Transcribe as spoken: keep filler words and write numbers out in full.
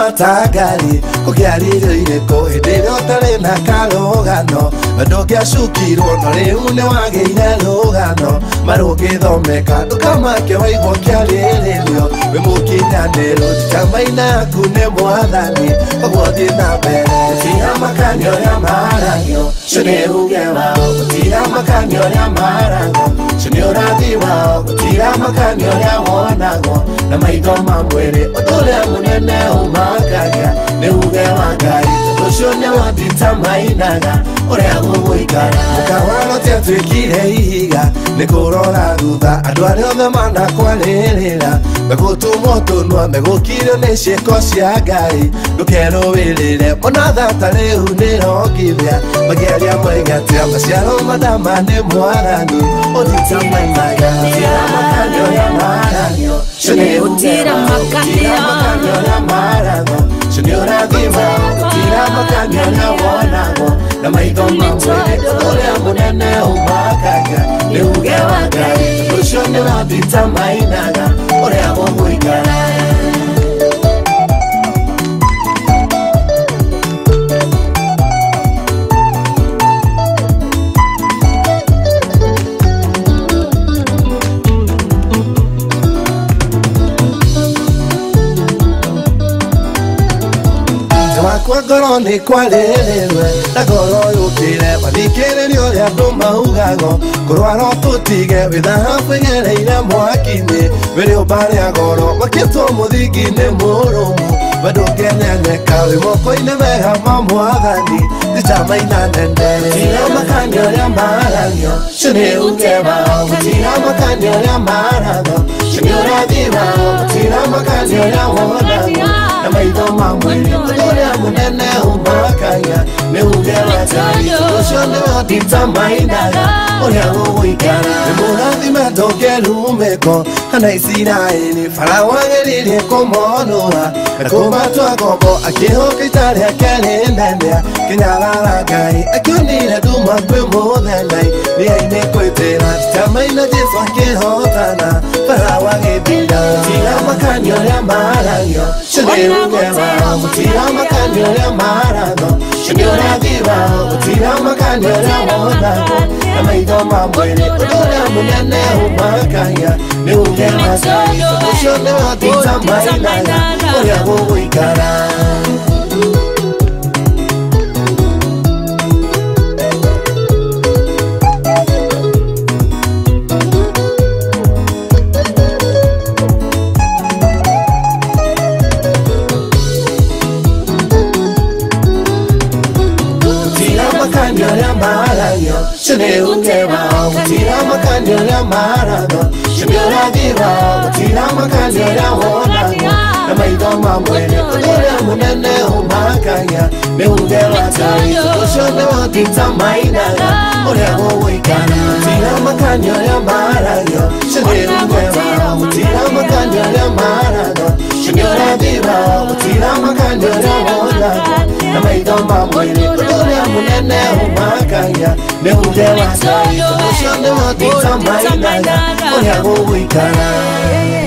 matagari kugiarire ko hindire otare na karogano ndokia shukiro no riu ne wageire rugano marugithomeka ndukamake waigwo kiariririo we mukinyaniro tamaina kune mwathani ogwothi na mbere tira makanyo ya maranyo shone ugewa tira makanyo ya maranyo shone urathi wao tira makanyo ya wonago na maitho mamwere otore munene umakaga ne ugewa ngai tushone wathita mainaga uria guguikara mukawano tetwikire ihiga nikurora thutha andu aria othe manakwarĩrĩra megutumwo tunua megukire nĩ ciĩko cia ngai ndukerũwĩrĩre mũnathata rĩu nĩrongithia magĩaria maigatia maciaro madama nĩ mwathani ũthita mainaga tira makanyo ya maranyo Tira makanyo ya maranyo shone ũrathima tira makanyo ya wonago na maitho mamwĩre ũrĩa mũnene umakaga nĩ uge wa ngai ũcio nĩ wathita mainaga ũrĩa gũgũikara kwa ngoro nĩ kwarĩrĩrwe na ngoro yũkĩre mathikĩrĩrie ũrĩa andũ maugago kũrwara tũtige wĩthahabu igereire mwaki-inĩ wĩrĩũmba rĩa goro makĩtwo mũthingi nĩ mũrũmu we ndũngĩneneka wĩ moko-inĩ mega ma mwathani thitamaina nene tira makanyo ũrĩa maranyo cio nĩ uge wao tira makanyo ũrĩa maratho cio nĩ ũrathi wao tira makanyo ũrĩa wonago na maitho mamwĩre ũrĩa munene umakaga nĩ uge wa ngai ũcio nĩ wathita mainaga ũrĩa gũgũikara nĩ mũrathime ndũngĩrumĩko hana Isiraeli Farao ageririe kũmonũra na kũmatua ngombo akĩhoka ita rĩake rĩnene kĩnyarara ngai akĩonire nduma kwĩ mũthemai rĩa-inĩ kwĩtĩra thitamaina Jesũ akĩhotana Farao agĩthira tira makanyo ũrĩa maranyo cio nĩ uge wao tira makanyo ũrĩa maratho cio nĩ ũrathi wao tira makanyo ũrĩa wonago na maitho mamwĩre ũrĩa mũnene umakaga nĩ uge wa ngai ũcio nĩ wathita mainaga ũrĩa gũgũikara makanyo ũrĩa maranyo cio nĩ uge wao tira makanyo ũrĩa maratho cio nĩ ũrathi wao tira makanyo ũrĩa wonago na maitho mamwĩre ũrĩa mũnene umakaga nĩ uge wa ngai ũcio nĩ wathita mainaga ũrĩa gũgũikara tira makanyo ũrĩa maranyo cio nĩ uge wao tira makanyo ũrĩa maratho cio nĩ ũrathi wao tira makanyo ũrĩa wonago na maitho mamwĩre ũrĩa mũnene umakaga nĩ uge wa ngai ũcio nĩ wathita mainaga ũrĩa gũgũikara